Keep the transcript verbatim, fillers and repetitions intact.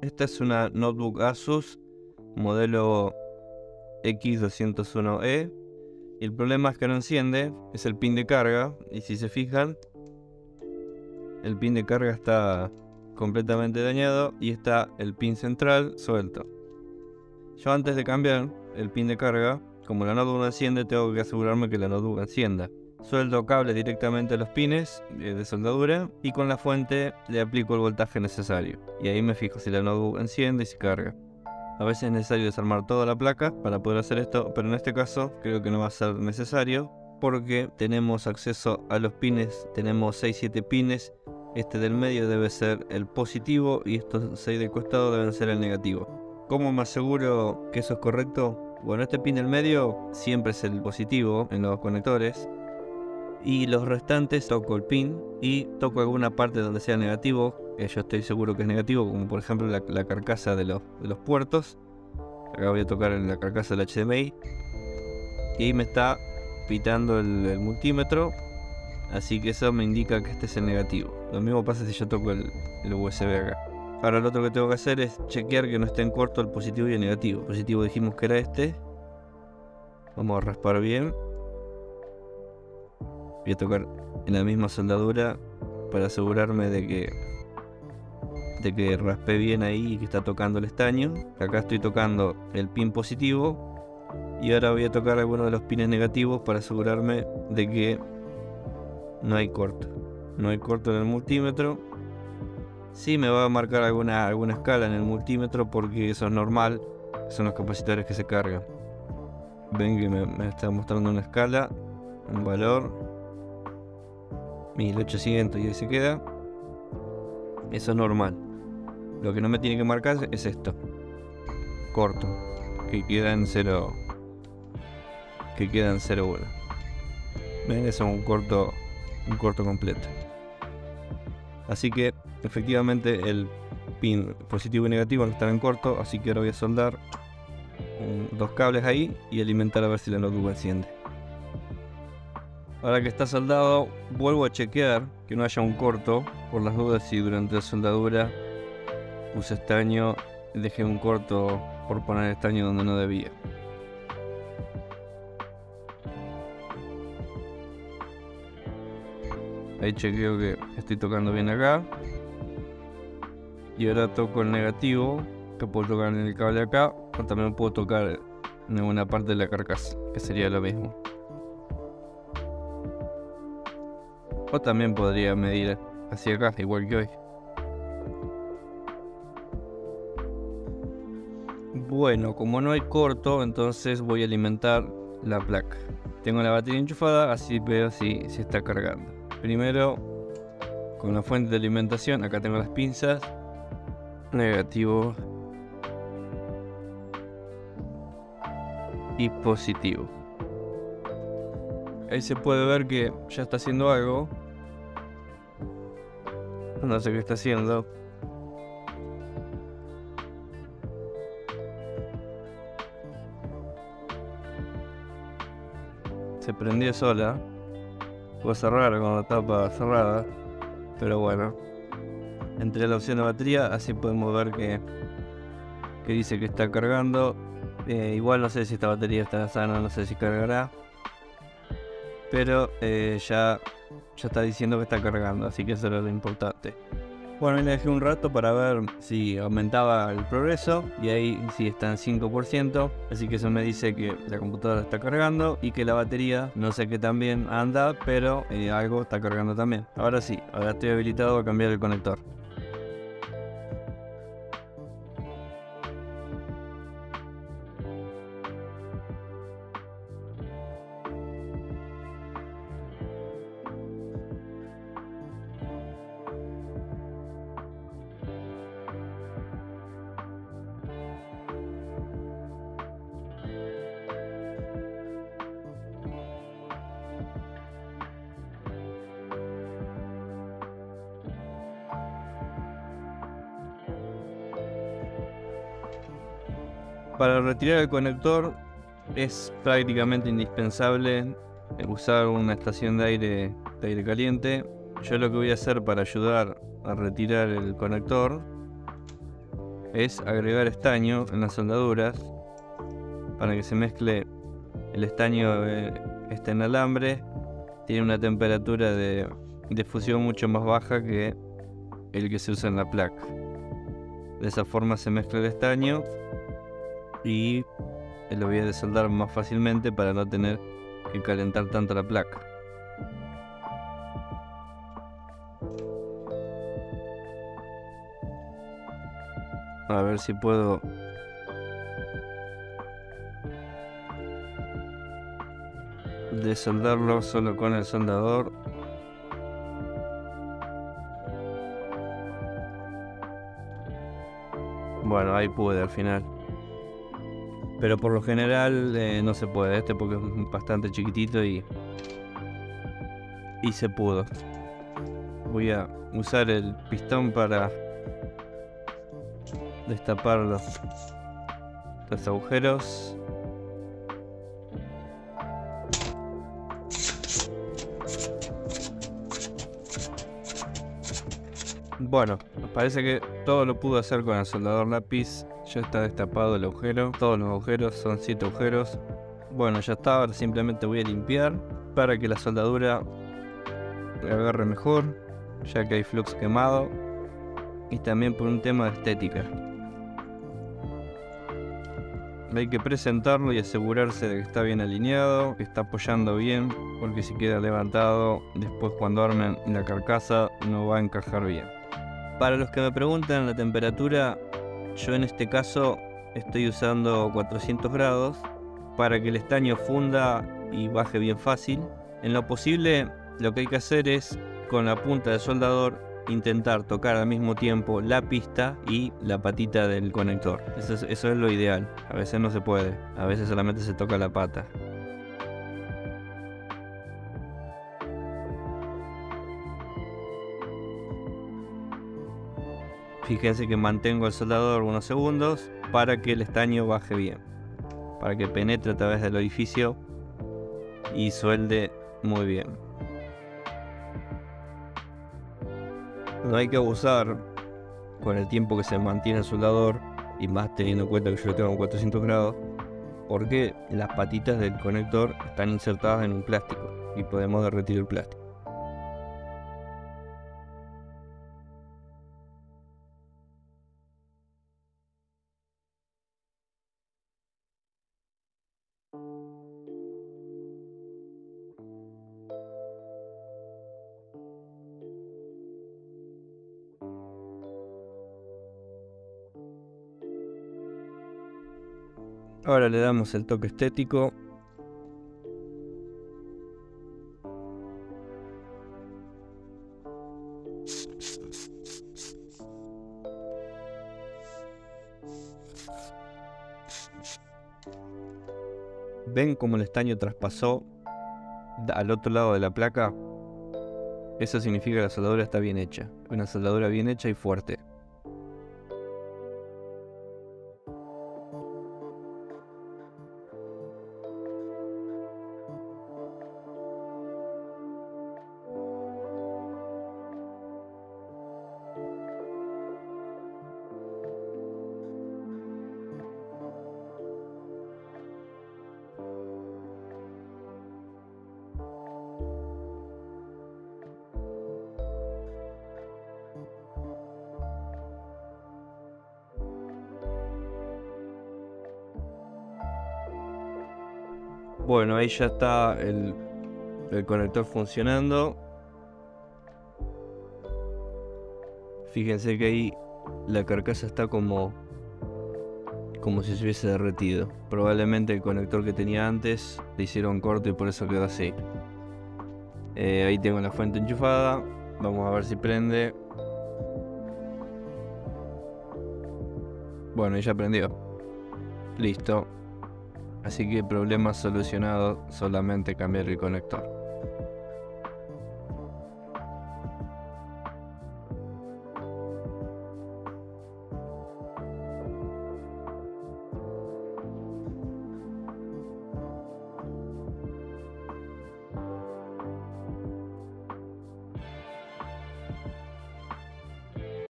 Esta es una notebook Asus modelo X doscientos uno E y el problema es que no enciende, es el pin de carga, y si se fijan el pin de carga está completamente dañado y está el pin central suelto. Yo antes de cambiar el pin de carga, como la notebook no enciende, tengo que asegurarme que la notebook encienda. Sueldo cables directamente a los pines de soldadura y con la fuente le aplico el voltaje necesario. Y ahí me fijo si la notebook enciende y se carga. A veces es necesario desarmar toda la placa para poder hacer esto, pero en este caso creo que no va a ser necesario porque tenemos acceso a los pines, tenemos seis siete pines. Este del medio debe ser el positivo y estos seis del costado deben ser el negativo. ¿Cómo me aseguro que eso es correcto? Bueno, este pin del medio siempre es el positivo en los conectores. Y los restantes toco el pin y toco alguna parte donde sea negativo, que yo estoy seguro que es negativo, como por ejemplo la, la carcasa de los, de los puertos. Acá voy a tocar en la carcasa del H D M I y ahí me está pitando el, el multímetro, así que eso me indica que este es el negativo. Lo mismo pasa si yo toco el, el U S B acá. Ahora lo otro que tengo que hacer es chequear que no estén cortos el positivo y el negativo. El positivo dijimos que era este. Vamos a raspar bien. Voy a tocar en la misma soldadura para asegurarme de que de que raspé bien ahí y que está tocando el estaño. Acá estoy tocando el pin positivo y ahora voy a tocar algunos de los pines negativos para asegurarme de que no hay corto. No hay corto en el multímetro. Sí me va a marcar alguna, alguna escala en el multímetro porque eso es normal. Son los capacitores que se cargan. Ven que me, me está mostrando una escala, un valor mil ochocientos y ahí se queda. Eso es normal. Lo que no me tiene que marcar es esto, corto, que queda en cero, que queda en cero uno. Ven, eso es un corto, un corto completo. Así que efectivamente el pin positivo y negativo no están en corto, así que ahora voy a soldar um, dos cables ahí y alimentar a ver si la notebook enciende. Ahora que está soldado, vuelvo a chequear que no haya un corto, por las dudas si durante la soldadura puse estaño, dejé un corto por poner estaño donde no debía. Ahí chequeo que estoy tocando bien acá. Y ahora toco el negativo, que puedo tocar en el cable acá, o también puedo tocar en alguna parte de la carcasa, que sería lo mismo. O también podría medir hacia acá, igual que hoy. Bueno, como no hay corto, entonces voy a alimentar la placa. Tengo la batería enchufada, así veo si, si está cargando. Primero, con la fuente de alimentación, acá tengo las pinzas. Negativo y positivo. Ahí se puede ver que ya está haciendo algo. No sé qué está haciendo. Se prendió sola. Puedo cerrar con la tapa cerrada. Pero bueno. Entré a la opción de batería. Así podemos ver que, que dice que está cargando. Eh, igual no sé si esta batería está sana. No sé si cargará. Pero eh, ya, ya está diciendo que está cargando, así que eso era lo importante. Bueno, ahí le dejé un rato para ver si aumentaba el progreso y ahí sí está en cinco por ciento, así que eso me dice que la computadora está cargando y que la batería no sé qué tan bien anda, pero eh, algo está cargando también. Ahora sí, ahora estoy habilitado a cambiar el conector. Para retirar el conector es prácticamente indispensable usar una estación de aire, de aire caliente. Yo lo que voy a hacer para ayudar a retirar el conector es agregar estaño en las soldaduras para que se mezcle el estaño eh, este en alambre. Tiene una temperatura de, de fusión mucho más baja que el que se usa en la placa. De esa forma se mezcla el estaño y lo voy a desoldar más fácilmente para no tener que calentar tanto la placa. A ver si puedo desoldarlo solo con el soldador. Bueno, ahí pude al final. Pero por lo general eh, no se puede, este porque es bastante chiquitito y, y se pudo. Voy a usar el pistón para destapar los, los agujeros. Bueno, parece que todo lo pude hacer con el soldador lápiz. Ya está destapado el agujero. Todos los agujeros, son siete agujeros. Bueno, ya está, ahora simplemente voy a limpiar para que la soldadura agarre mejor, ya que hay flux quemado. Y también por un tema de estética. Hay que presentarlo y asegurarse de que está bien alineado, que está apoyando bien, porque si queda levantado, después cuando armen la carcasa no va a encajar bien. Para los que me preguntan la temperatura, yo en este caso estoy usando cuatrocientos grados para que el estaño funda y baje bien fácil. En lo posible, lo que hay que hacer es, con la punta del soldador, intentar tocar al mismo tiempo la pista y la patita del conector. Eso es, eso es lo ideal. A veces no se puede, a veces solamente se toca la pata. Fíjense que mantengo el soldador unos segundos para que el estaño baje bien, para que penetre a través del orificio y suelde muy bien. No hay que abusar con el tiempo que se mantiene el soldador, y más teniendo en cuenta que yo lo tengo a cuatrocientos grados, porque las patitas del conector están insertadas en un plástico y podemos derretir el plástico. Ahora le damos el toque estético. ¿Ven cómo el estaño traspasó al otro lado de la placa? Eso significa que la soldadura está bien hecha. Una soldadura bien hecha y fuerte. Bueno, ahí ya está el, el conector funcionando. Fíjense que ahí la carcasa está como como si se hubiese derretido. Probablemente el conector que tenía antes le hicieron corto y por eso quedó así. Eh, ahí tengo la fuente enchufada. Vamos a ver si prende. Bueno, ya prendió. Listo. Así que problema solucionado, solamente cambiar el conector.